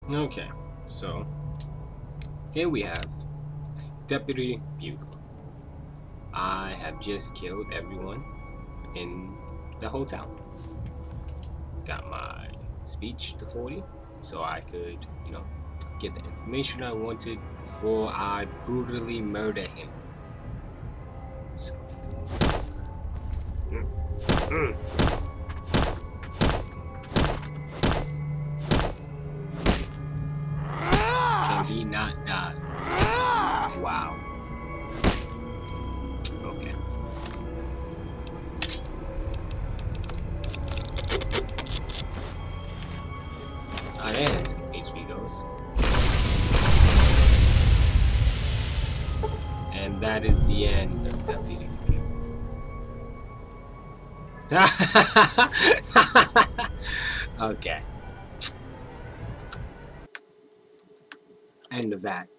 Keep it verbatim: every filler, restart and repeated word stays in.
Okay, so here we have Deputy Beagle. I have just killed everyone in the whole town. Got my speech to forty, so I could, you know, get the information I wanted before I brutally murder him. So, mm, mm. Can he not die? Wow. Okay. Ah, there's H P goes. And that is the end of Deputy Beagle. Okay. End of that.